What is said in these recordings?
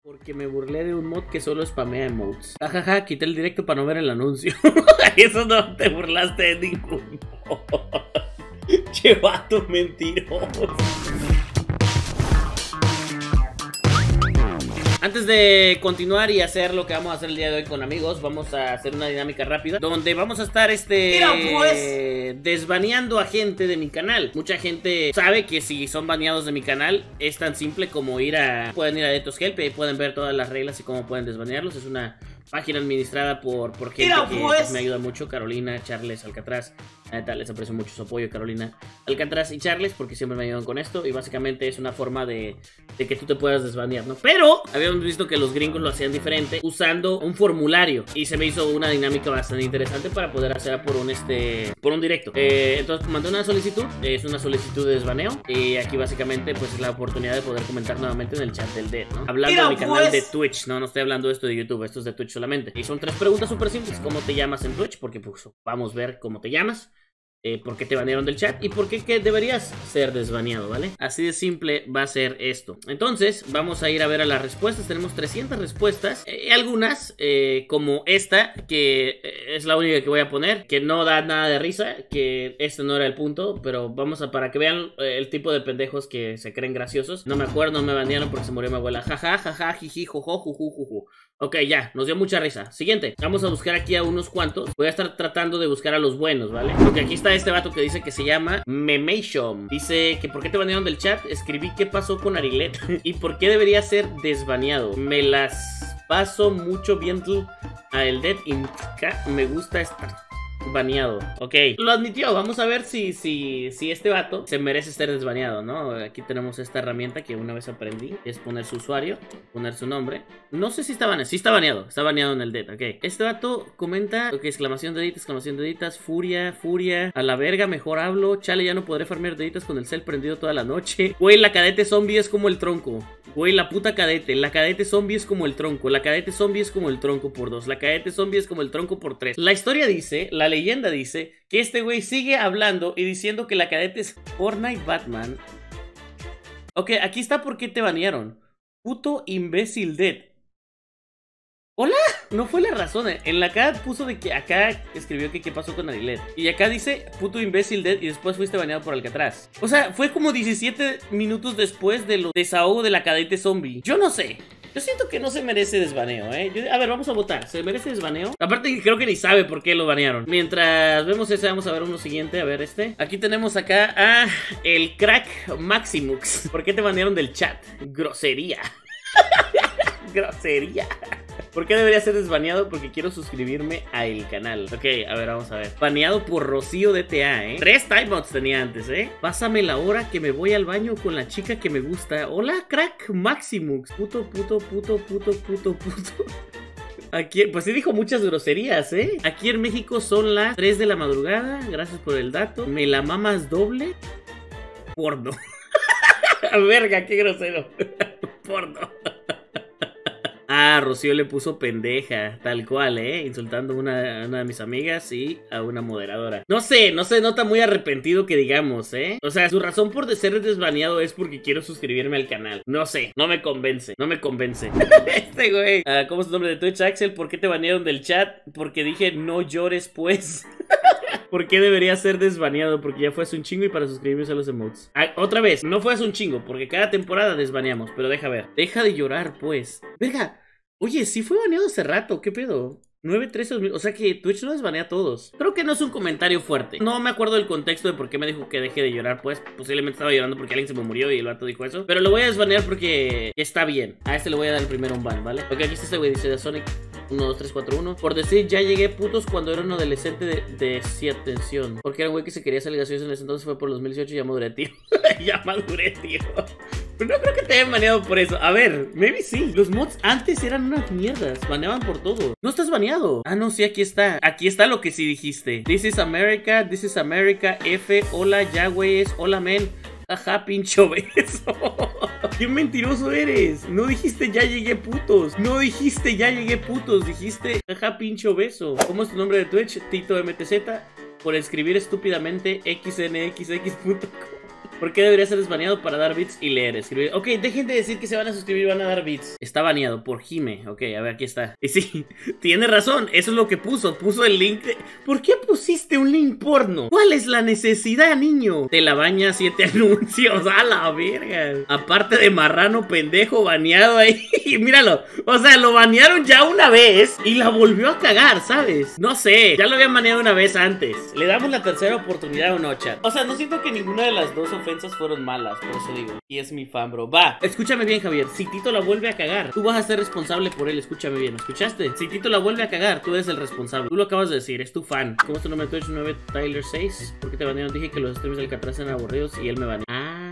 Porque me burlé de un mod que solo spamea emotes. Jajaja, quité el directo para no ver el anuncio. Eso no te burlaste de ningún mod. Che vato mentiroso. Antes de continuar y hacer lo que vamos a hacer el día de hoy con amigos, vamos a hacer una dinámica rápida donde vamos a estar desbaneando a gente de mi canal. Mucha gente sabe que si son baneados de mi canal es tan simple como pueden ir a Detos Help y pueden ver todas las reglas y cómo pueden desbanearlos. Es una página administrada por gente que me ayuda mucho. Carolina, Charles, Alcatraz. Les aprecio mucho su apoyo, Carolina, Alcatraz y Charles, porque siempre me ayudan con esto. Y básicamente es una forma de que tú te puedas desbanear, ¿no? Pero habíamos visto que los gringos lo hacían diferente, usando un formulario. Y se me hizo una dinámica bastante interesante para poder hacerla por un directo. Entonces mandé una solicitud, es una solicitud de desbaneo. Y aquí básicamente pues es la oportunidad de poder comentar nuevamente en el chat del Dead, ¿no? Hablando de mi canal de Twitch, no estoy hablando de esto de YouTube, esto es de Twitch solamente. Y son 3 preguntas súper simples. ¿Cómo te llamas en Twitch? Porque pues vamos a ver cómo te llamas. ¿Por qué te banearon del chat? ¿Y por qué deberías ser desbaneado, ¿vale? Así de simple va a ser esto. Entonces, vamos a ir a ver a las respuestas. Tenemos 300 respuestas. Algunas, como esta, que es la única que voy a poner, que no da nada de risa, que este no era el punto, pero vamos a, para que vean el tipo de pendejos que se creen graciosos. No me acuerdo, no me banearon porque se murió mi abuela. Jaja, jaja, jiji, jojo, juju, juju. Ok, ya, nos dio mucha risa. Siguiente, vamos a buscar aquí a unos cuantos. Voy a estar tratando de buscar a los buenos, ¿vale? Porque aquí está este vato que dice que se llama Memation. Dice que ¿por qué te banearon del chat? Escribí qué pasó con Arilet y por qué debería ser desbaneado. Me las paso mucho viendo a el Dead y me gusta estar baneado. Ok, lo admitió. Vamos a ver si este vato se merece ser desbaneado, ¿no? Aquí tenemos esta herramienta que una vez aprendí. Es poner su usuario, poner su nombre. No sé si está baneado. Sí está baneado. Está baneado en el Dead. Ok, este vato comenta. Ok, exclamación de deditas, furia. A la verga, mejor hablo. Chale, ya no podré farmear deditas con el cel prendido toda la noche. Güey, la cadete zombie es como el tronco. Güey, la puta cadete. La cadete zombie es como el tronco. La cadete zombie es como el tronco por 2. La cadete zombie es como el tronco por 3. La historia dice, la leyenda dice que este güey sigue hablando y diciendo que la cadete es Fortnite Batman. Ok, aquí está por qué te banearon. Puto imbécil Dead. ¿Hola? No fue la razón. En la cara puso de que acá escribió que qué pasó con Arilet. Y acá dice puto imbécil Dead y después fuiste baneado por Alcatraz. O sea, fue como 17 minutos después de lo desahogo de la cadete zombie. Yo no sé. Yo siento que no se merece desbaneo, a ver, vamos a votar. ¿Se merece desbaneo? Aparte creo que ni sabe por qué lo banearon. Mientras vemos ese, vamos a ver uno siguiente. A ver este. Aquí tenemos acá a el crack Maximux. ¿Por qué te banearon del chat? Grosería. Grosería. ¿Por qué debería ser desbaneado? Porque quiero suscribirme a el canal. Ok, a ver, vamos a ver. Baneado por Rocío DTA, 3 timeouts tenía antes, Pásame la hora que me voy al baño con la chica que me gusta. Hola, crack Maximux. Puto. Aquí, pues sí dijo muchas groserías, Aquí en México son las 3 de la madrugada. Gracias por el dato. ¿Me la mamas doble? Porno. Verga, qué grosero. Porno. Ah, Rocío le puso pendeja, tal cual, insultando a una de mis amigas y a una moderadora. No se nota muy arrepentido que digamos, O sea, su razón por ser desbaneado es porque quiero suscribirme al canal. No sé, no me convence. Este güey. ¿Cómo es tu nombre de Twitch, Axel? ¿Por qué te banearon del chat? Porque dije no llores, pues. ¿Por qué debería ser desbaneado? Porque ya fue hace un chingo y para suscribirse a los emotes. Otra vez, no fue hace un chingo, porque cada temporada desbaneamos. Pero deja ver. Deja de llorar, pues. Verga. Oye, sí fue baneado hace rato, ¿qué pedo? 9-13-2000, o sea que Twitch no desbanea a todos. Creo que no es un comentario fuerte. No me acuerdo del contexto de por qué me dijo que deje de llorar. Pues posiblemente estaba llorando porque alguien se me murió y el vato dijo eso. Pero lo voy a desbanear porque está bien. A este le voy a dar el primero un ban, ¿vale? Ok, aquí está este güey, dice de Sonic 1, 2, 3, 4, 1. Por decir ya llegué putos cuando era un adolescente de sí atención. Porque era un güey que se quería salir gaseoso en ese entonces. Fue por 2018 y ya maduré, tío. Ya maduré, tío. Pero no creo que te hayan baneado por eso. A ver, maybe sí. Los mods antes eran unas mierdas. Baneaban por todo. No estás baneado. Ah, no, sí, aquí está. Aquí está lo que sí dijiste. This is America, F, hola, ya, güeyes, hola, men. Ajá, pincho beso. Qué mentiroso eres. No dijiste ya llegué putos. No dijiste ya llegué putos. Dijiste ajá, pincho beso. ¿Cómo es tu nombre de Twitch? Tito MTZ. Por escribir estúpidamente xnxx.com. ¿Por qué debería ser desbaneado para dar bits y leer? Escribir. Ok, dejen de decir que se van a suscribir y van a dar bits. Está baneado por Jime. Ok, a ver, aquí está. Y sí, tiene razón. Eso es lo que puso. Puso el link de... ¿Por qué pusiste un link porno? ¿Cuál es la necesidad, niño? Te la baña 7 anuncios. A la verga. Aparte de marrano pendejo baneado ahí. Míralo. O sea, lo banearon ya una vez y la volvió a cagar, ¿sabes? No sé. Ya lo habían baneado una vez antes. Le damos la tercera oportunidad o no, chat. O sea, no siento que ninguna de las dos ofensas fueron malas. Por eso digo. Y es mi fan, bro. Va. Escúchame bien, Javier. Si Tito la vuelve a cagar, tú vas a ser responsable por él. Escúchame bien. ¿Escuchaste? Si Tito la vuelve a cagar, tú eres el responsable. Tú lo acabas de decir. Es tu fan. ¿Cómo es tu nombre? Twitch 9 Tyler 6. ¿Por qué te banearon? Dije que los streams del Alcatraz eran aburridos y él me baneó.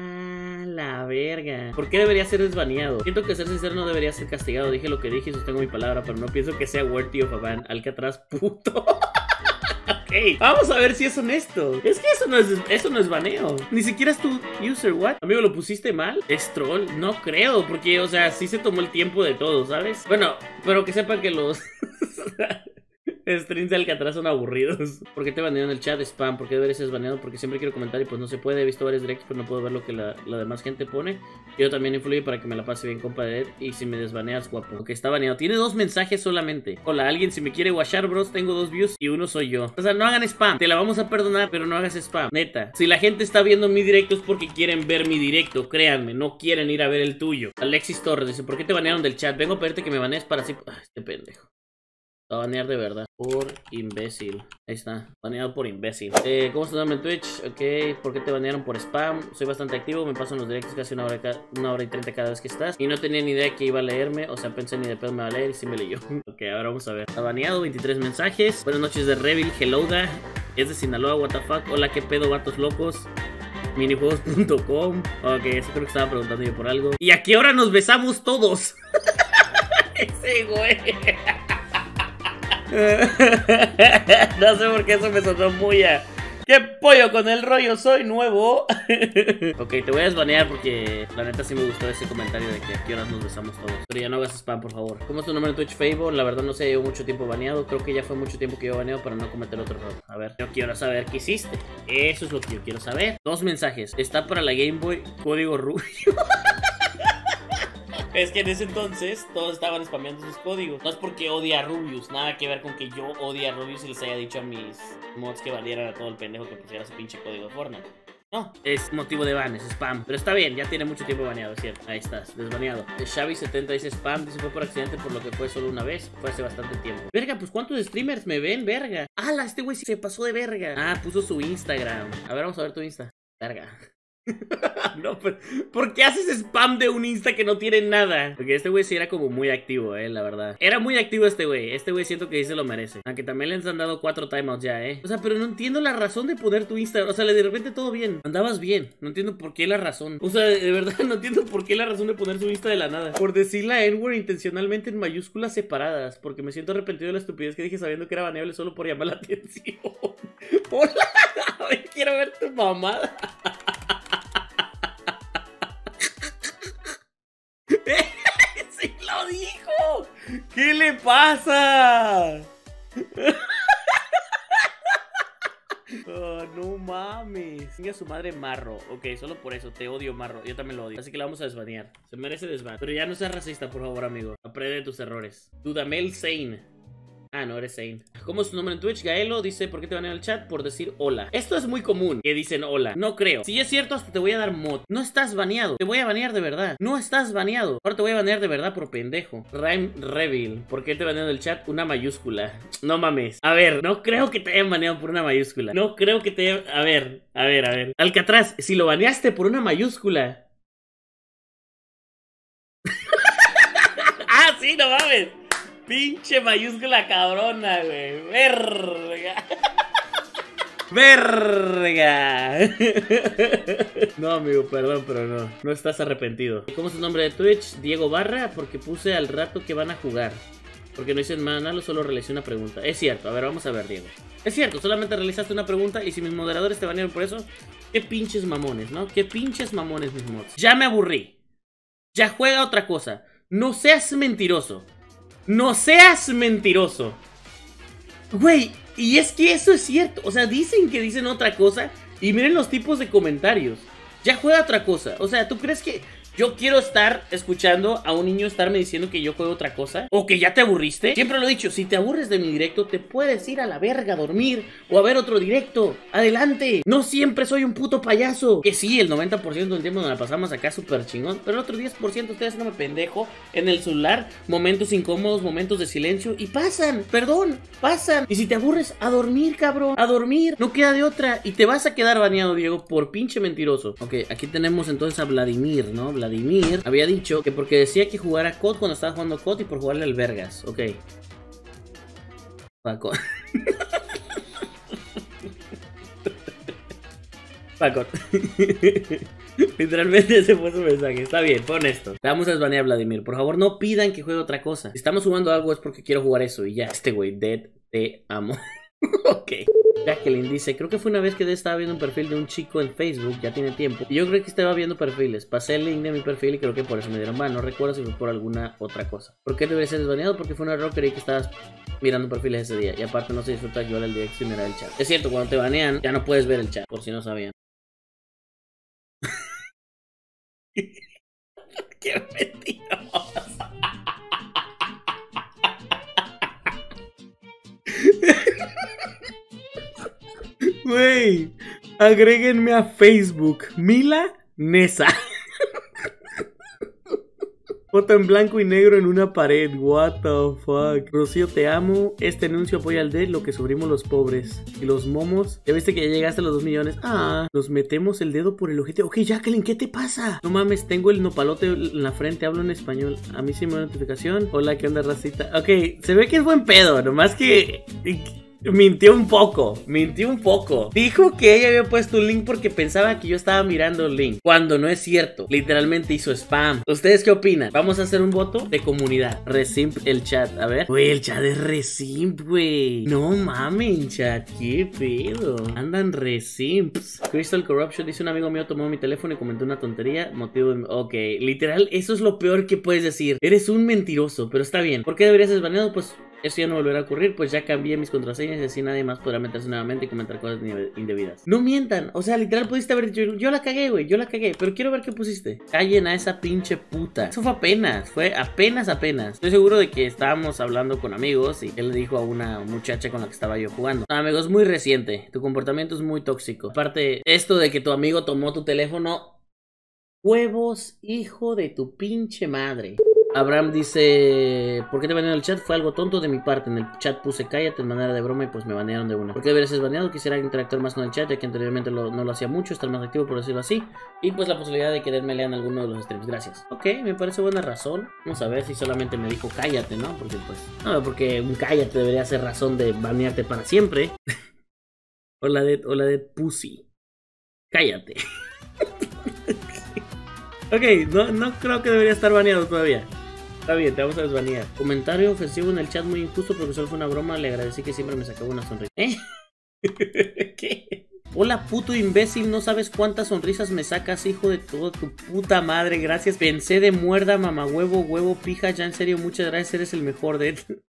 La verga. ¿Por qué debería ser desbaneado? Siento que ser sincero no debería ser castigado. Dije lo que dije y sostengo mi palabra, pero no pienso que sea worthy of a ban. Alcatraz, puto. Ok, vamos a ver si es honesto. Es que eso no es baneo. Ni siquiera es tu user, what? Amigo, ¿lo pusiste mal? ¿Es troll? No creo, porque, o sea, sí se tomó el tiempo de todo, ¿sabes? Bueno, pero que sepan que los... streams de Alcatraz son aburridos. ¿Por qué te banearon el chat? Spam. ¿Por qué deberías ser baneado? Porque siempre quiero comentar y pues no se puede. He visto varios directos pero no puedo ver lo que la demás gente pone. Yo también influye para que me la pase bien, compa de Ed. Y si me desbaneas, guapo. Ok, está baneado. Tiene 2 mensajes solamente. Hola, alguien si me quiere washar, bros. Tengo 2 views y uno soy yo. O sea, no hagan spam. Te la vamos a perdonar, pero no hagas spam. Neta. Si la gente está viendo mi directo es porque quieren ver mi directo. Créanme, no quieren ir a ver el tuyo. Alexis Torres dice, ¿por qué te banearon del chat? Vengo a pedirte que me banees para así... Ay, este pendejo. Va a banear de verdad. Por imbécil. Ahí está. Baneado por imbécil. ¿Cómo se llama en Twitch? Ok. ¿Por qué te banearon por spam? Soy bastante activo. Me paso en los directos casi una hora y 30 cada vez que estás. Y no tenía ni idea que iba a leerme. O sea, pensé ni de pedo me va a leer y sí me leyó. Ok, ahora vamos a ver. Está baneado. 23 mensajes. Buenas noches de Revil. Helloda. Es de Sinaloa. What the fuck. Hola, qué pedo, vatos locos. Minijuegos.com. Ok, eso creo que estaba preguntando yo por algo. ¿Y a qué hora nos besamos todos? Ese güey. No sé por qué eso me sonó muy a... ¡Qué pollo con el rollo! ¡Soy nuevo! Ok, te voy a desbanear porque la neta sí me gustó ese comentario de que a qué horas nos besamos todos. Pero ya no hagas spam, por favor. ¿Cómo es tu nombre en Twitch, Fable? La verdad no sé, llevo mucho tiempo baneado. Creo que ya fue mucho tiempo que yo baneado para no cometer otro error. A ver, yo quiero saber qué hiciste. Eso es lo que yo quiero saber. 2 mensajes. Está para la Game Boy, código rubio. Es que en ese entonces todos estaban spameando sus códigos. No es porque odia a Rubius, nada que ver con que yo odie a Rubius y les haya dicho a mis mods que valieran a todo el pendejo que pusiera su pinche código de Fortnite. No, es motivo de ban, es spam. Pero está bien, ya tiene mucho tiempo baneado, ¿cierto? Ahí estás, desbaneado. Xavi70 dice spam, dice fue por accidente por lo que fue solo una vez. Fue hace bastante tiempo. Verga, pues ¿cuántos streamers me ven, verga? ¡Hala! Este güey se pasó de verga. Ah, puso su Instagram. A ver, vamos a ver tu Insta. Verga. No, pero ¿por qué haces spam de un Insta que no tiene nada? Porque este güey sí era como muy activo, la verdad. Era muy activo este güey. Este güey siento que sí se lo merece. Aunque también les han dado 4 timeouts ya, O sea, pero no entiendo la razón de poner tu Insta. O sea, de repente todo bien. Andabas bien. No entiendo por qué la razón. O sea, de verdad no entiendo por qué la razón de poner su Insta de la nada. Por decir la N-word intencionalmente en mayúsculas separadas. Porque me siento arrepentido de la estupidez que dije sabiendo que era baneable solo por llamar la atención. Hola, quiero ver tu mamada. ¡Sí lo dijo! ¿Qué le pasa? Oh, no mames. Venga su madre Marro. Ok, solo por eso, te odio Marro. Yo también lo odio, así que la vamos a desbanear. Se merece desban. Pero ya no seas racista, por favor, amigo. Aprende de tus errores. Dudamel Sane. Ah, no, eres Zane. ¿Cómo es tu nombre en Twitch? Gaelo dice, ¿por qué te van en el chat? Por decir hola. Esto es muy común, que dicen hola. No creo. Si es cierto, hasta te voy a dar mod. No estás baneado. Te voy a banear de verdad. No estás baneado. Ahora te voy a banear de verdad por pendejo. Rhyme Revil. ¿Por qué te banean en el chat? Una mayúscula. No mames. A ver, no creo que te hayan baneado por una mayúscula. No creo que te hayan... A ver. Alcatraz, si lo baneaste por una mayúscula... Ah, sí, no mames. Pinche mayúscula cabrona, güey. Verga. Verga. No, amigo, perdón, pero no. No estás arrepentido. ¿Cómo es tu nombre de Twitch? Diego Barra, porque puse al rato que van a jugar. Porque no dicen nada, solo realicé una pregunta. Es cierto, a ver, vamos a ver, Diego. Es cierto, solamente realizaste una pregunta. Y si mis moderadores te banearon por eso, qué pinches mamones, ¿no? Qué pinches mamones mis mods. Ya me aburrí. Ya juega otra cosa. No seas mentiroso. No seas mentiroso. Güey, y es que eso es cierto. O sea, dicen que dicen otra cosa. Y miren los tipos de comentarios. Ya juega otra cosa. O sea, ¿tú crees que yo quiero estar escuchando a un niño estarme diciendo que yo juego otra cosa? ¿O que ya te aburriste? Siempre lo he dicho, si te aburres de mi directo, te puedes ir a la verga a dormir o a ver otro directo. Adelante. No siempre soy un puto payaso. Que sí, el 90% del tiempo nos la pasamos acá súper chingón, pero el otro 10% estoy haciéndome pendejo en el celular. Momentos incómodos, momentos de silencio. Y pasan, perdón, pasan. Y si te aburres, a dormir, cabrón. A dormir. No queda de otra. Y te vas a quedar baneado, Diego, por pinche mentiroso. Ok, aquí tenemos entonces a Vladimir, ¿no? Vladimir había dicho que porque decía que jugara COD cuando estaba jugando COD y por jugarle al vergas. Ok. Paco. Paco. Literalmente ese fue su mensaje. Está bien, pon esto. Vamos a desbanear a Vladimir. Por favor, no pidan que juegue otra cosa. Si estamos jugando algo es porque quiero jugar eso. Y ya, este güey, Dead, te amo. Ok. Jacqueline dice, creo que fue una vez que estaba viendo un perfil de un chico en Facebook, ya tiene tiempo, y yo creo que estaba viendo perfiles, pasé el link de mi perfil y creo que por eso me dieron ban, no recuerdo si fue por alguna otra cosa. ¿Por qué debería ser desbaneado? Porque fue un error, creí que estabas mirando perfiles ese día, y aparte no se disfruta que yo el directo y mirar el chat. Es cierto, cuando te banean, ya no puedes ver el chat, por si no sabían. ¡Qué mentiroso! Güey, agréguenme a Facebook, Mila Nesa. Foto en blanco y negro en una pared. What the fuck. Rocío, te amo. Este anuncio apoya al dead, lo que sufrimos los pobres. Y los momos. Ya viste que ya llegaste a los 2 millones. Ah, nos metemos el dedo por el ojete. Ok, Jacqueline, ¿qué te pasa? No mames, tengo el nopalote en la frente. Hablo en español. A mí sí me da notificación. Hola, ¿qué onda, racita? Ok, se ve que es buen pedo. Nomás que... mintió un poco. Dijo que ella había puesto un link porque pensaba que yo estaba mirando el link, cuando no es cierto. Literalmente hizo spam. ¿Ustedes qué opinan? Vamos a hacer un voto de comunidad. Resimp el chat, a ver. Güey, el chat es resimp, güey. No mamen, chat, qué pedo. Andan resimps. Crystal Corruption dice, un amigo mío tomó mi teléfono y comentó una tontería. Motivo de... Ok, literal, eso es lo peor que puedes decir. Eres un mentiroso, pero está bien. ¿Por qué deberías ser baneado? Pues... eso ya no volverá a ocurrir, pues ya cambié mis contraseñas y así nadie más podrá meterse nuevamente y comentar cosas indebidas. No mientan, o sea, literal pudiste haber dicho, yo la cagué, güey, yo la cagué, pero quiero ver qué pusiste. Callen a esa pinche puta. Eso fue apenas. Estoy seguro de que estábamos hablando con amigos y él le dijo a una muchacha con la que estaba yo jugando. No, amigo, es muy reciente, tu comportamiento es muy tóxico. Aparte, esto de que tu amigo tomó tu teléfono, huevos, hijo de tu pinche madre. Abraham dice, ¿por qué te banearon el chat? Fue algo tonto de mi parte. En el chat puse cállate en manera de broma y pues me banearon de una. ¿Por qué debería ser baneado? Quisiera interactuar más con el chat, ya que anteriormente no lo hacía mucho, estar más activo por decirlo así. Y pues la posibilidad de quererme leer en alguno de los streams. Gracias. Ok, me parece buena razón. Vamos a ver si solamente me dijo cállate, ¿no? Porque pues... no, porque un cállate debería ser razón de banearte para siempre. Hola de pussy. Cállate. Ok, no creo que debería estar baneado todavía. Está bien, te vamos a desbanear. Comentario ofensivo en el chat muy injusto porque solo fue una broma. Le agradecí que siempre me sacaba una sonrisa. ¿Qué? Hola, puto imbécil, no sabes cuántas sonrisas me sacas, hijo de toda tu puta madre. Gracias. Pensé de muerda, mamá huevo, pija. Ya en serio, muchas gracias, eres el mejor de...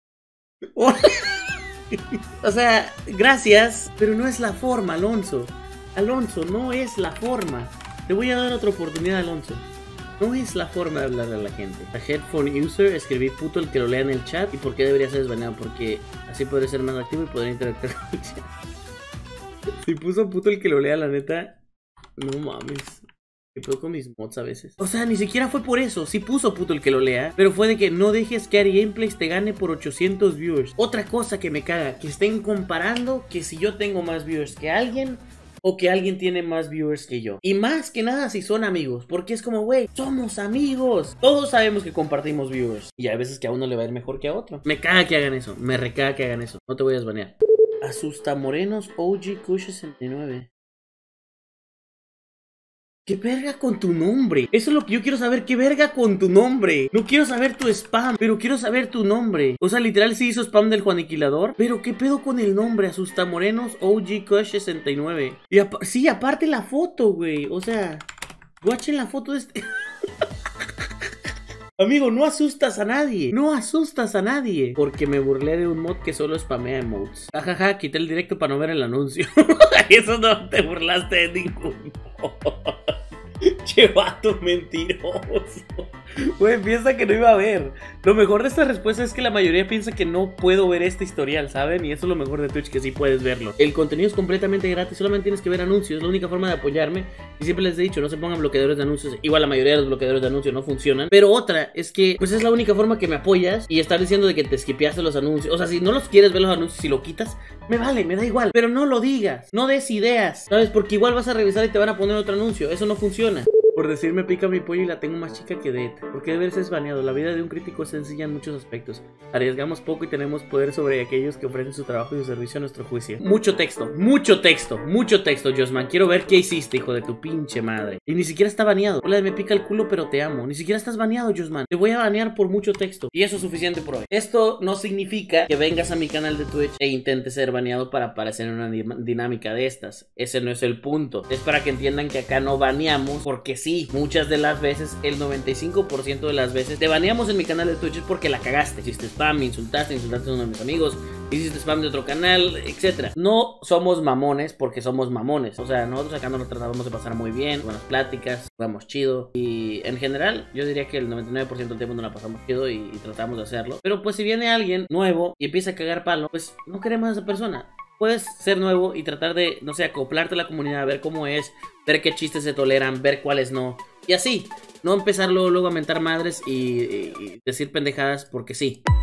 O sea, gracias, pero no es la forma, Alonso. Alonso, no es la forma. Te voy a dar otra oportunidad, Alonso. No es la forma de hablar a la gente. A headphone user, escribí puto el que lo lea en el chat. ¿Y por qué debería ser desbaneado? Porque así podré ser más activo y poder interactuar con el chat. Si puso puto el que lo lea, la neta, no mames. ¿Qué pedo con mis mods a veces? O sea, ni siquiera fue por eso. Sí puso puto el que lo lea, pero fue de que no dejes que Ari Gameplays te gane por 800 viewers. Otra cosa que me caga, que estén comparando que si yo tengo más viewers que alguien... o que alguien tiene más viewers que yo. Y más que nada si son amigos. Porque es como, güey, somos amigos. Todos sabemos que compartimos viewers. Y hay veces que a uno le va a ir mejor que a otro. Me caga que hagan eso. Me recaga que hagan eso. No te voy a desbanear. Asusta Morenos OG Kush 69. ¿Qué verga con tu nombre? Eso es lo que yo quiero saber. ¿Qué verga con tu nombre? No quiero saber tu spam, pero quiero saber tu nombre. O sea, literal sí hizo spam del Juaniquilador. Pero ¿qué pedo con el nombre? Asustamorenos OG Kush 69. Y sí, aparte la foto, güey. O sea, watchen la foto de este... Amigo, no asustas a nadie. No asustas a nadie. Porque me burlé de un mod que solo spamea emotes. Jajaja, quité el directo para no ver el anuncio. Eso no te burlaste de ningún mod. Che vato mentiroso. Güey, piensa que no iba a ver. Lo mejor de esta respuesta es que la mayoría piensa que no puedo ver este historial, ¿saben? Y eso es lo mejor de Twitch, que sí puedes verlo. El contenido es completamente gratis, solamente tienes que ver anuncios. Es la única forma de apoyarme. Y siempre les he dicho, no se pongan bloqueadores de anuncios. Igual la mayoría de los bloqueadores de anuncios no funcionan. Pero otra es que, pues es la única forma que me apoyas. Y estar diciendo de que te skipeaste los anuncios. O sea, si no los quieres ver los anuncios, si lo quitas, me vale, me da igual. Pero no lo digas, no des ideas, ¿sabes? Porque igual vas a revisar y te van a poner otro anuncio. Eso no funciona. Por decirme pica mi pollo y la tengo más chica que det. Porque debe ser baneado. La vida de un crítico es sencilla en muchos aspectos. Arriesgamos poco y tenemos poder sobre aquellos que ofrecen su trabajo y su servicio a nuestro juicio. Mucho texto, Josman. Quiero ver qué hiciste, hijo de tu pinche madre. Y ni siquiera está baneado. Hola, me pica el culo, pero te amo. Ni siquiera estás baneado, Josman. Te voy a banear por mucho texto. Y eso es suficiente por hoy. Esto no significa que vengas a mi canal de Twitch e intentes ser baneado para aparecer en una dinámica de estas. Ese no es el punto. Es para que entiendan que acá no baneamos porque sí, muchas de las veces, el 95% de las veces te baneamos en mi canal de Twitch es porque la cagaste. Hiciste spam, me insultaste a uno de mis amigos, hiciste spam de otro canal, etc. No somos mamones porque somos mamones. O sea, nosotros acá nos lo tratábamos de pasar muy bien, buenas pláticas, jugamos chido. Y en general, yo diría que el 99% del tiempo nos la pasamos chido y tratamos de hacerlo. Pero pues si viene alguien nuevo y empieza a cagar palo, pues no queremos a esa persona. Puedes ser nuevo y tratar de, no sé, acoplarte a la comunidad, ver cómo es, ver qué chistes se toleran, ver cuáles no. Y así, no empezar luego a mentar madres y decir pendejadas porque sí.